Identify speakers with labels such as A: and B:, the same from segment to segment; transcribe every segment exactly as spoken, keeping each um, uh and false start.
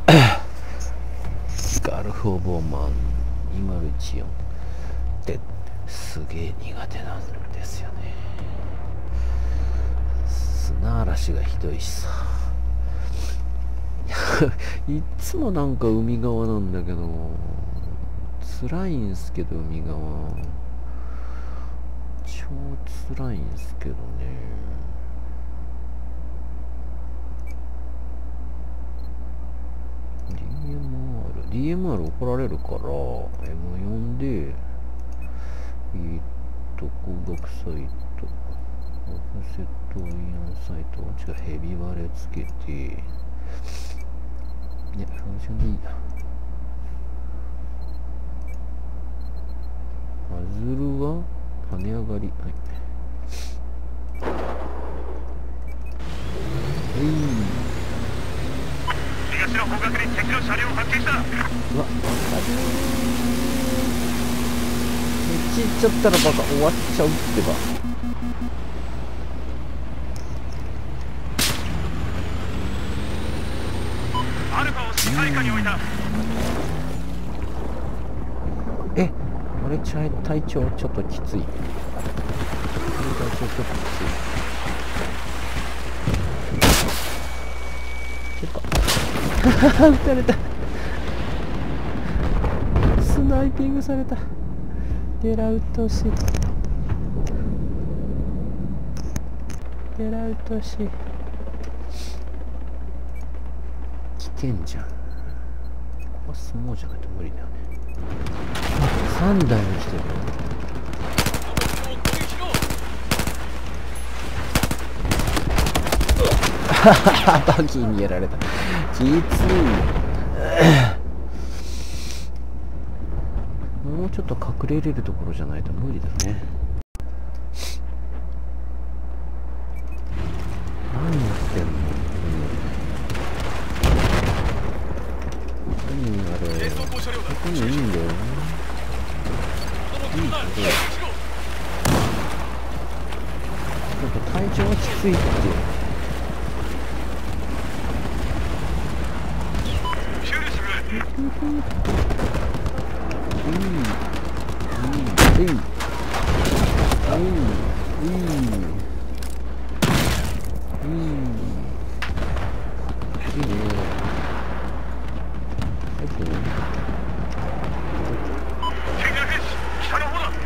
A: ガルフ・オブ・オマンにまるいちよんってすげえ苦手なんですよね。砂嵐がひどいしさいっつもなんか海側なんだけど辛いんすけど、海側超辛いんすけどね。ディーエムアール ディーエムアール 怒られるから エムよん でえーっと光学サイト、オフセットアイアンサイト、違うヘビバレつけて、いや標準でいいや。パズルは跳ね上がり、はい。えい。
B: 東の方角に敵の車両を発見した。うわ、
A: めっち行っちゃったらバカ終わっちゃうってば。
B: アルファを支配下に置いた。
A: え、俺ちゃ体調ちょっときつい。体調ちょっときつい。撃たれた。スナイピングされた。狙うとし狙うとし危険じゃん。ここは相撲じゃないと無理だよね。あ、さんだい落ちてる。バギーにやられた。きつい。もうちょっと隠れれるところじゃないと無理だね。何やってんの、うん、何あれここにいいんだよね。いいけどちょっと体調がきついって。うんうんうんうんいいね。
B: 北の方だ。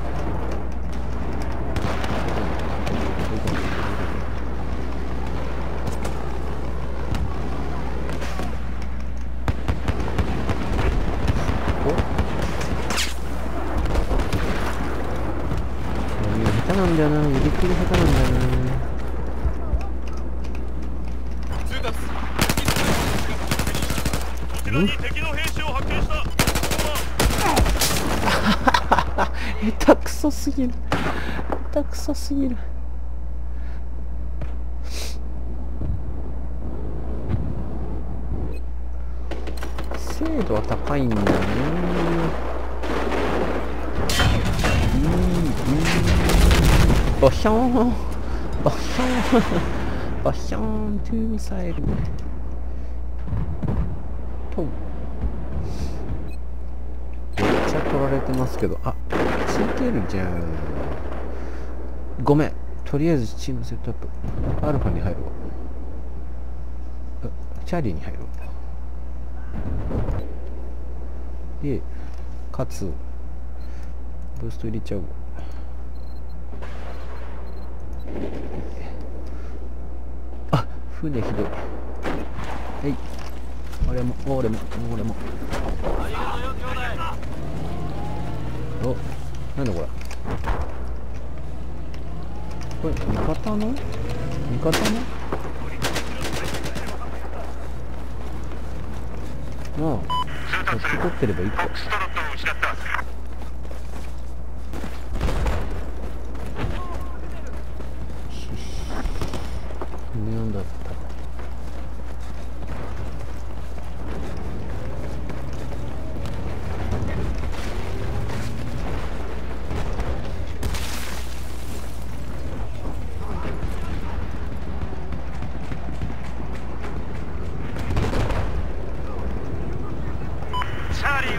A: 下手なんだよな、指切り下手なんだよな。
B: こちらに敵の兵士を発見した。
A: 下手くそすぎる。下手くそすぎる。精度は高いんだよね。うんうん。バヒョーンバヒョーンバヒョーントゥーミサイルとめっちゃ取られてますけど、あ、ついてるじゃん。ごめん、とりあえずチームセットアップ。アルファに入るわ。チャーリーに入るわ。でかつブースト入れちゃうわ。あ、船ひどい。はい、俺も俺も俺も。お、なんだこれ。これ味方の味方のああ、こっち取ってればいいか。
B: フォックストロットを失った。
A: 無音だった。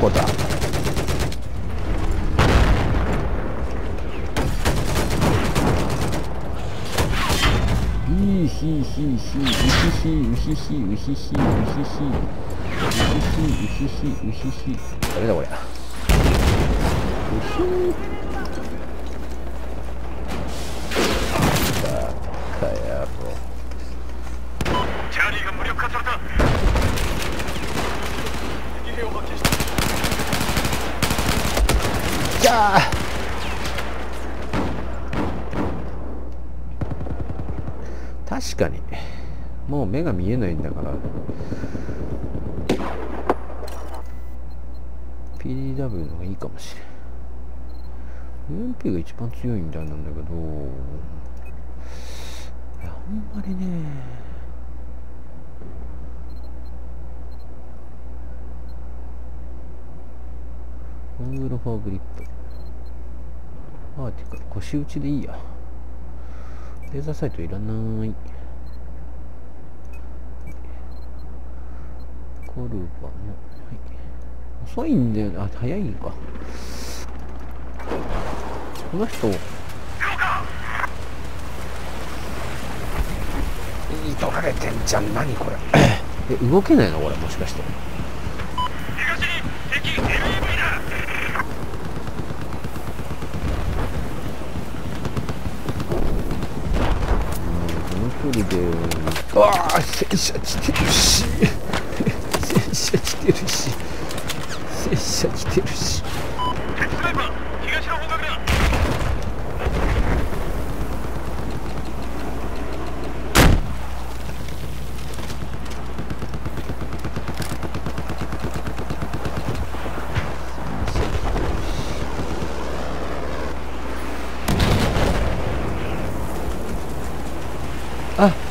A: こだ。いいひひひうひひうひひうひひうひひうひひうひひうひひ。誰だこれ。うひー。バカ野郎。
B: チャーリーが無力化された。敵兵を発見した。
A: じゃあ確かにもう目が見えないんだから ピーディーダブリュー の方がいいかもしれん。 ユーエムピー が一番強いみたいなんだけど、いやあんまりねオングルフォーグリップアーティカル腰打ちでいいや。レーザーサイトいらない。コルバの、はい、遅いんだよね。あ、早いか。この人いい取られてんじゃん。何これえ、動けないのこれ、もしかして。
B: 東に敵 エルイーブイ だ。
A: 距離で、ああ、戦車来てるし、戦車来てるし、戦車来てるし。
B: 敵スナイパー、東の方角だ。
A: あ、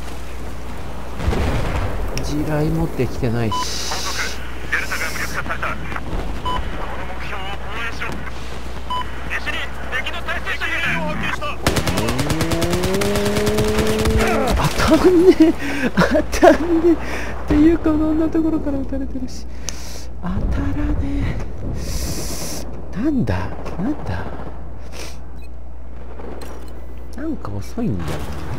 A: 地雷持ってきてないし。
B: デルタが無力化された。この目標を防衛しろ。西に敵の対戦車兵を発見した。
A: 当たんねえ、当たんねえっていうか、こんなところから撃たれてるし、当たらねえ。なんだなんだなんか遅いんだよ。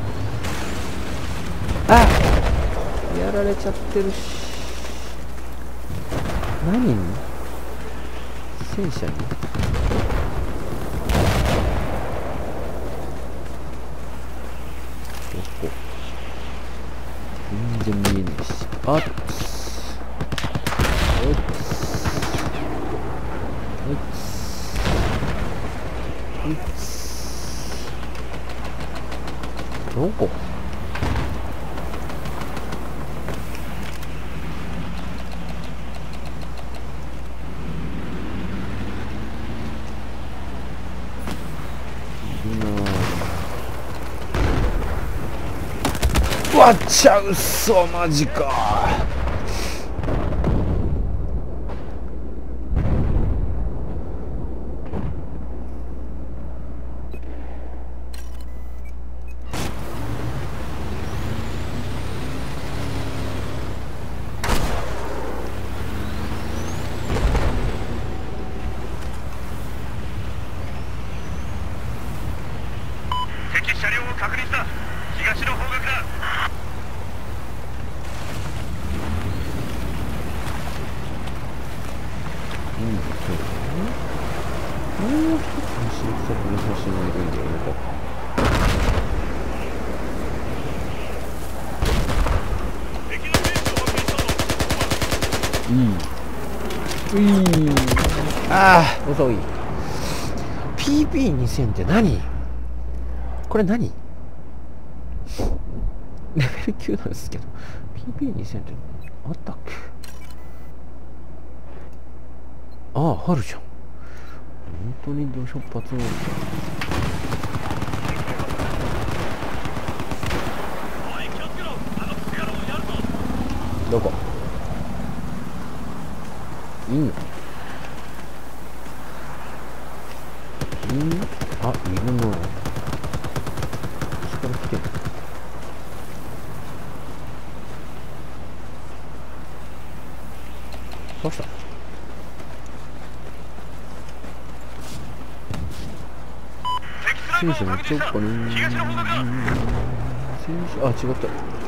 A: あ、やられちゃってるし。何に戦車にどこ全然見えないし。あっつおっつおっつおっつどこ割っちゃうっそ、マジか。
B: 敵車両を確認した。東の方角だ。
A: うん、そうだね。もう一つの新作の写真がいるんだよね、ここ。
B: 敵の兵士を発見したぞ。
A: いい。うい。ああ、遅い。ピーピーにせん って何？これ何？レベルきゅうなんですけど、ピーピーにせん ってあったっけ？ああ、あるじゃん。本当に土初発なんだ。どこ？いいの？いい？あ、いるな。こっちから来てる。どうした？ 戦車乗っちゃおっかな。戦車、あ、違った。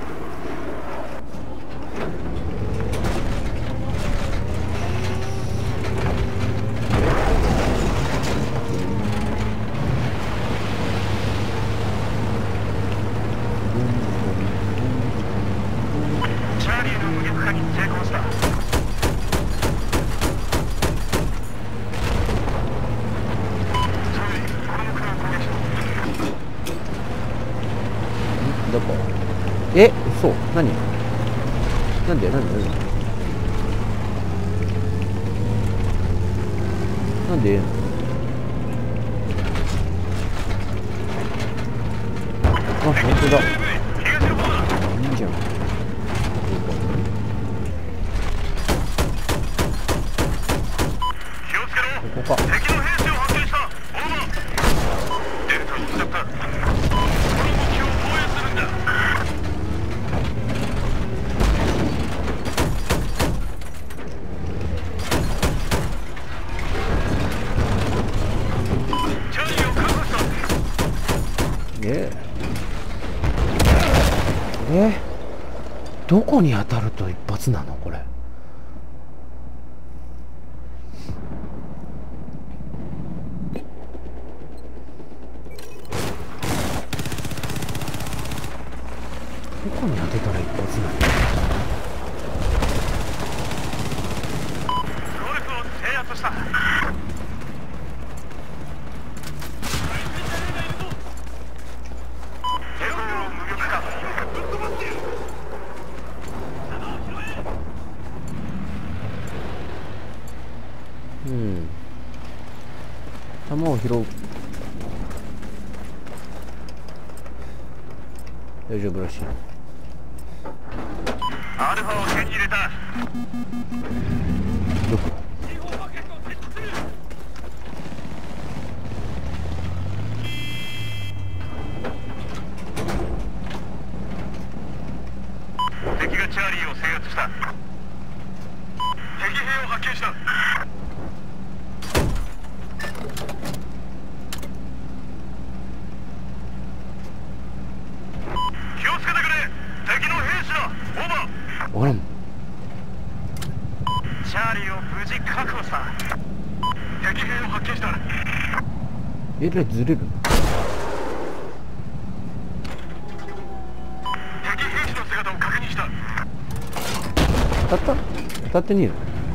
B: チャーリーの無力化に成功した。
A: どこ？え、嘘？何？なんで？なんで？なんで？あ、本当だ。いいじゃん。
B: 気をつけろ。
A: ここか。
B: 敵の兵士を発見した。オーバー。デルタを失った。この目標を防衛するんだ。チャーリーを確保した。
A: ええ、どこに当たると一発なのこれ。どこに当てたら一発なの？
B: ゴルフを制圧した。テロを無力化。
A: うん。弾を拾う。大丈夫らしい。
B: アルファを手に入れた。
A: どこ？
B: 敵がチャーリーを制圧した。敵兵を発見した。気をつけてくれ。敵の兵士だ。オーバー。
A: あらん。
B: チャーリーを無事確保した。敵兵を発見した。
A: えらいずれる。
B: 敵兵士の姿を確認した。
A: 当たった？当たってねえよ。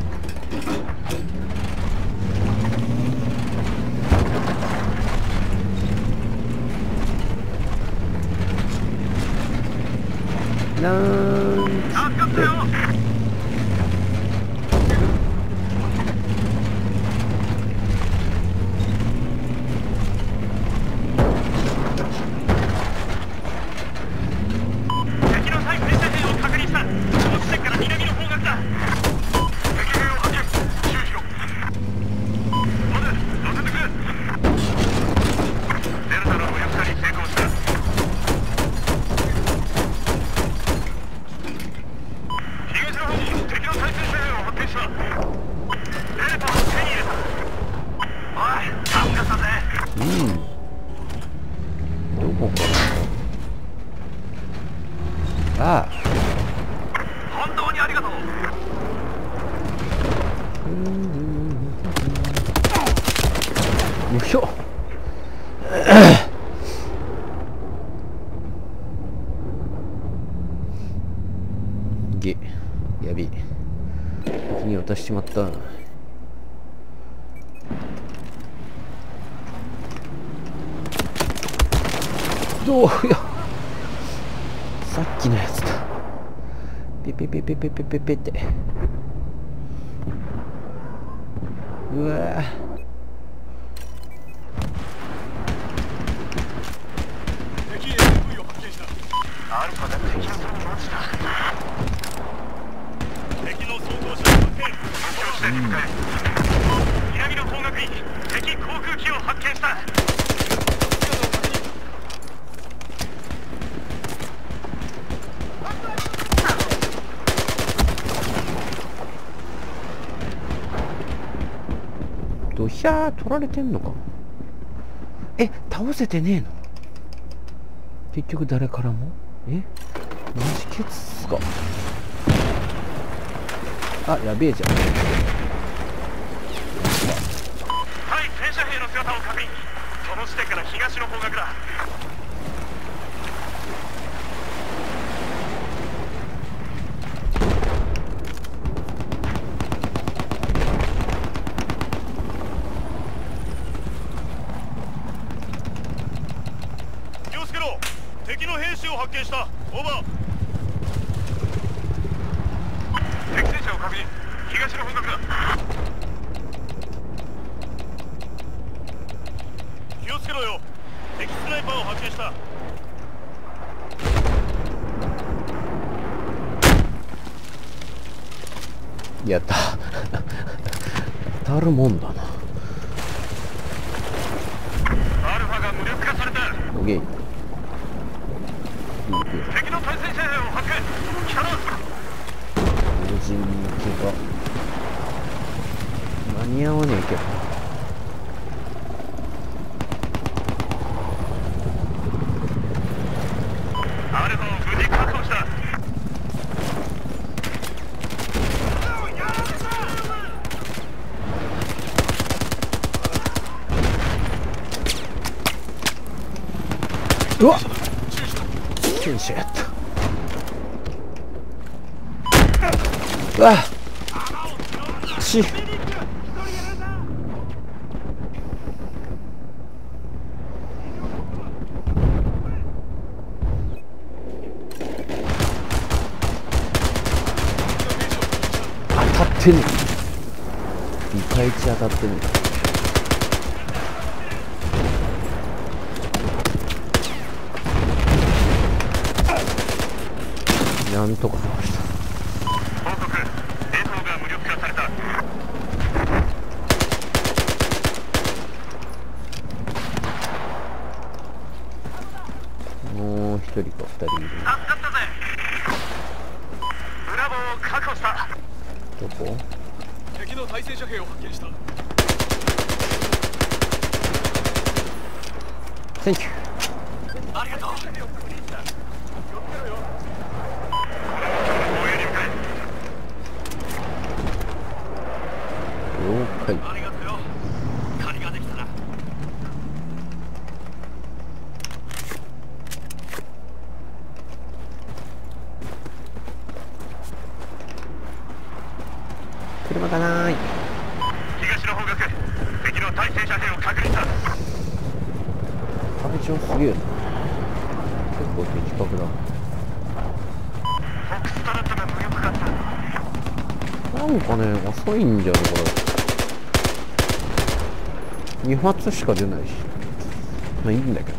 A: なん
B: 助かったよ。敵の対戦車兵を確認した。この地点から南の方角だ。敵兵を発見。注意しろ。まだ乗せてくれ。デルタの無力化に成功した。東の方に敵の対戦車兵を発見した。データを手に入れた。おい、助かったぜ。
A: うん。どこかな。ああ。
B: 本当にありがとう。
A: よいしょ。げ、やべえ。敵に渡しちまった。どうや。さっきのやつだ。ペペペペペペペペって。うわぁ。
B: 敵 エスブイ を発見した。アルファが敵のそのマジだ。敵の装甲車を発見。目標地点に向かえ。南の方角に敵航空機を発見した。
A: ドヒャー取られてんのか。え、倒倒せてねえの？結局誰からも？え？マジケツっすか？あ、やべえじゃん。
B: 対戦車兵の姿を確認。その地点から東の方角だ。気をつけろ。敵の兵士を発見した。オーバー。敵戦車を確認。東の方角だ。気をつけろよ。敵スナイパーを発見した。
A: やった当たるもんだな。
B: アルファが無力化された。
A: オッケー。
B: 敵の対戦車兵を発見。来たな。
A: 同時に行けば間に合わねえけど。
B: アルファを無事確保した。
A: うわっ戦車やった。うわっし当たってねえ。にかいち当たってねえ。なんとかしました。
B: 報告。映像が無力化された。
A: もう一人か二人いる。
B: 助かったぜ。ブラボーを確保した。
A: どこ？
B: 敵の対戦車兵を発見した。
A: センキュー。
B: ありがとう。
A: 了解。
B: ありがとうよ。借りができたな。
A: 車がない。
B: 東の方角。敵の対戦車兵を確認した。
A: 壁長すげえな。結構的確だ。
B: フォックストラットが無力化した。
A: なんかね、遅いんじゃないこれ。に発しか出ないし。まあいいんだけど。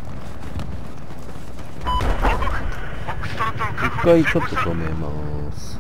B: 報告。フォックストラットの確
A: 一
B: 保に成功した。
A: 回ちょっと止めます。